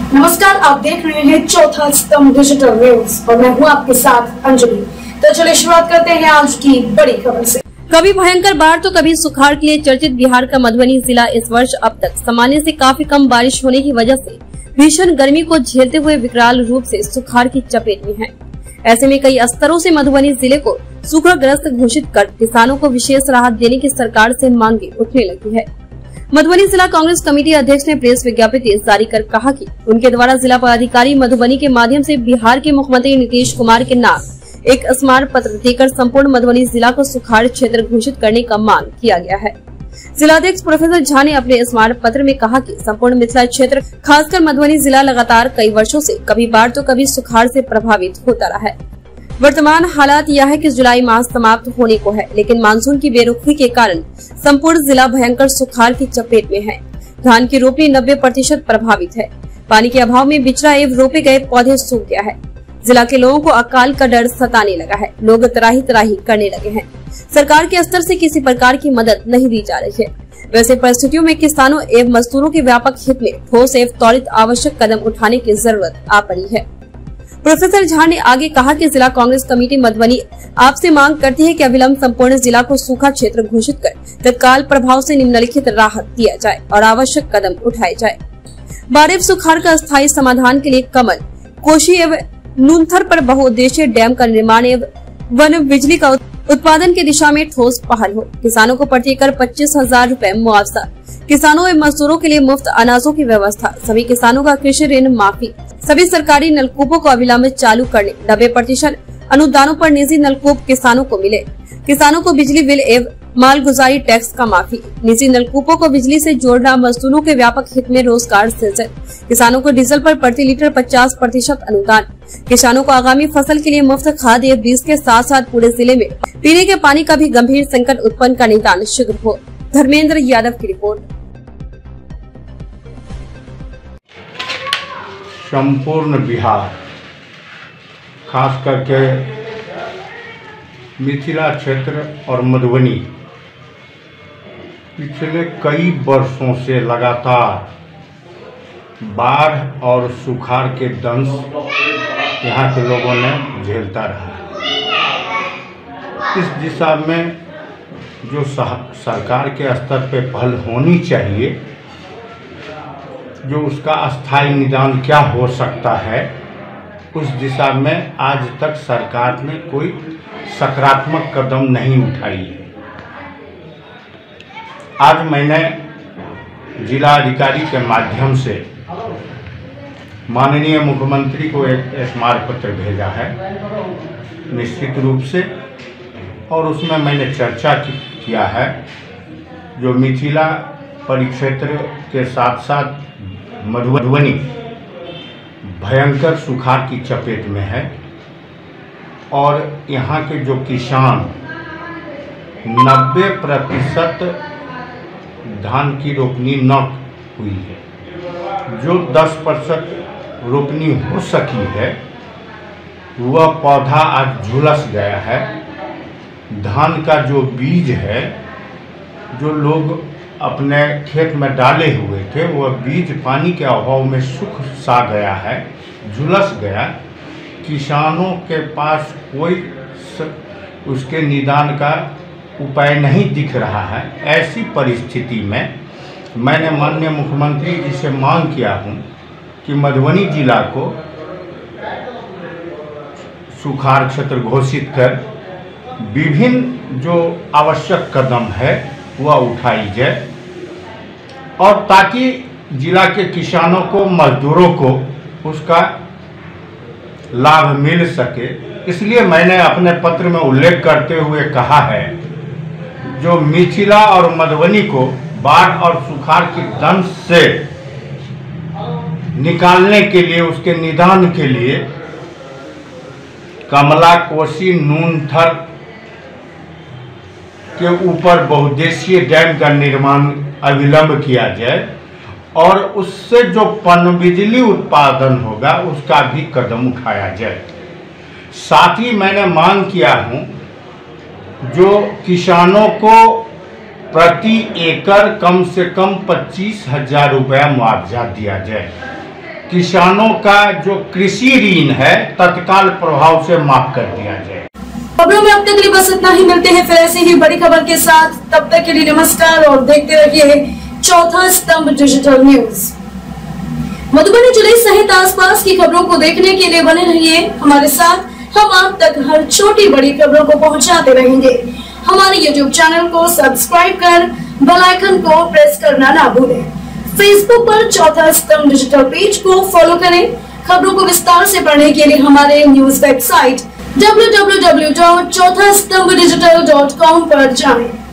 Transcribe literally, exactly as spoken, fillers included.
नमस्कार, आप देख रहे हैं चौथा स्तंभ डिजिटल न्यूज और मैं हूं आपके साथ अंजलि। तो चलिए शुरुआत करते हैं आज की बड़ी खबर से। कभी भयंकर बाढ़ तो कभी सुखाड़ के लिए चर्चित बिहार का मधुबनी जिला इस वर्ष अब तक सामान्य से काफी कम बारिश होने की वजह से भीषण गर्मी को झेलते हुए विकराल रूप से सुखाड़ की चपेट में है। ऐसे में कई स्तरों से मधुबनी जिले को सूखाग्रस्त घोषित कर किसानों को विशेष राहत देने की सरकार से मांगे उठने लगी है। मधुबनी जिला कांग्रेस कमेटी अध्यक्ष ने प्रेस विज्ञप्ति जारी कर कहा कि उनके द्वारा जिला पदाधिकारी मधुबनी के माध्यम से बिहार के मुख्यमंत्री नीतीश कुमार के नाम एक स्मारक पत्र देकर संपूर्ण मधुबनी जिला को सुखाड़ क्षेत्र घोषित करने का मांग किया गया है। जिलाध्यक्ष प्रोफेसर झा ने अपने स्मारक पत्र में कहा कि संपूर्ण मिथिला क्षेत्र खासकर मधुबनी जिला लगातार कई वर्षों से कभी बाढ़ तो कभी सुखाड़ से प्रभावित होता रहा है। वर्तमान हालात यह है कि जुलाई माह समाप्त होने को है, लेकिन मानसून की बेरुखी के कारण संपूर्ण जिला भयंकर सुखाड़ की चपेट में है। धान की रोपनी नब्बे प्रतिशत प्रभावित है। पानी के अभाव में बिचड़ा एवं रोपे गए पौधे सूख गया है। जिला के लोगों को अकाल का डर सताने लगा है। लोग त्राही त्राही करने लगे हैं। सरकार के स्तर से किसी प्रकार की मदद नहीं दी जा रही है। वैसे परिस्थितियों में किसानों एवं मजदूरों के व्यापक हित में ठोस एवं त्वरित आवश्यक कदम उठाने की जरूरत आ पड़ी है। प्रोफेसर झा ने आगे कहा कि जिला कांग्रेस कमेटी मधुबनी आपसे मांग करती है कि अविलंब संपूर्ण जिला को सूखा क्षेत्र घोषित कर तत्काल प्रभाव से निम्नलिखित राहत दिया जाए और आवश्यक कदम उठाए जाए। बाढ़ एवं सुखाड़ का स्थायी समाधान के लिए कमल, कोशी एवं नूनथर पर बहुउद्देशीय डैम का निर्माण एवं वन बिजली का उत्पादन की दिशा में ठोस पहल हो। किसानों को प्रति एकड़ पच्चीस हजार रूपए मुआवजा, किसानों एवं मजदूरों के लिए मुफ्त अनाजों की व्यवस्था, सभी किसानों का कृषि ऋण माफी, सभी सरकारी नलकूपों को अविलंब चालू करने, नब्बे प्रतिशत अनुदानों पर निजी नलकूप किसानों को मिले, किसानों को बिजली बिल एवं मालगुजारी टैक्स का माफी, निजी नलकूपों को बिजली से जोड़ना, मजदूरों के व्यापक हित में रोजगार सृजन, किसानों को डीजल पर प्रति लीटर पचास प्रतिशत अनुदान, किसानों को आगामी फसल के लिए मुफ्त खाद एवं बीज के साथ साथ पूरे जिले में पीने के पानी का भी गंभीर संकट उत्पन्न का निदान शीघ्र हो। धर्मेंद्र यादव की रिपोर्ट। संपूर्ण बिहार, खास करके मिथिला क्षेत्र और मधुबनी पिछले कई वर्षों से लगातार बाढ़ और सुखाड़ के दंश यहाँ के लोगों ने झेलता रहा। इस दिशा में जो सरकार के स्तर पे पहल होनी चाहिए, जो उसका अस्थायी निदान क्या हो सकता है, उस दिशा में आज तक सरकार ने कोई सकारात्मक कदम नहीं उठाई है। आज मैंने जिला अधिकारी के माध्यम से माननीय मुख्यमंत्री को एक स्मारक पत्र भेजा है निश्चित रूप से, और उसमें मैंने चर्चा किया है जो मिथिला परिक्षेत्र के साथ साथ मधुबनी भयंकर सुखाड़ की चपेट में है और यहाँ के जो किसान नब्बे प्रतिशत धान की रोपनी न हुई है। जो दस प्रतिशत रोपनी हो सकी है वह पौधा आज झुलस गया है। धान का जो बीज है जो लोग अपने खेत में डाले हुए थे, वह बीज पानी के अभाव में सूख सा गया है, झुलस गया। किसानों के पास कोई उसके निदान का उपाय नहीं दिख रहा है। ऐसी परिस्थिति में मैंने माननीय मुख्यमंत्री जी से मांग किया हूँ कि मधुबनी जिला को सुखाड़ क्षेत्र घोषित कर विभिन्न जो आवश्यक कदम है वह उठाई जाए और ताकि जिला के किसानों को, मजदूरों को उसका लाभ मिल सके। इसलिए मैंने अपने पत्र में उल्लेख करते हुए कहा है जो मिथिला और मधुबनी को बाढ़ और सुखाड़ की दंश से निकालने के लिए, उसके निदान के लिए कमला, कोसी, नूनथर के ऊपर बहुउद्देशीय डैम का निर्माण अविलंब किया जाए और उससे जो पनबिजली उत्पादन होगा उसका भी कदम उठाया जाए। साथ ही मैंने मांग किया हूँ जो किसानों को प्रति एकड़ कम से कम पच्चीस हजार रुपया मुआवजा दिया जाए। किसानों का जो कृषि ऋण है तत्काल प्रभाव से माफ कर दिया जाए। खबरों में अब तक के लिए बस इतना ही। मिलते हैं फिर ऐसी ही बड़ी खबर के साथ। तब तक के लिए नमस्कार और देखते रहिए चौथा स्तंभ डिजिटल न्यूज। मधुबनी जिले सहित आसपास की खबरों को देखने के लिए बने रहिए हमारे साथ। हम आप तक हर छोटी बड़ी खबरों को पहुंचाते रहेंगे। हमारे यूट्यूब चैनल को सब्सक्राइब कर बेल आइकन को प्रेस करना ना भूलें। फेसबुक पर चौथा स्तंभ डिजिटल पेज को फॉलो करें। खबरों को विस्तार से पढ़ने के लिए हमारे news website W W W dot Chautha Stambh digital dot com पर जाएं।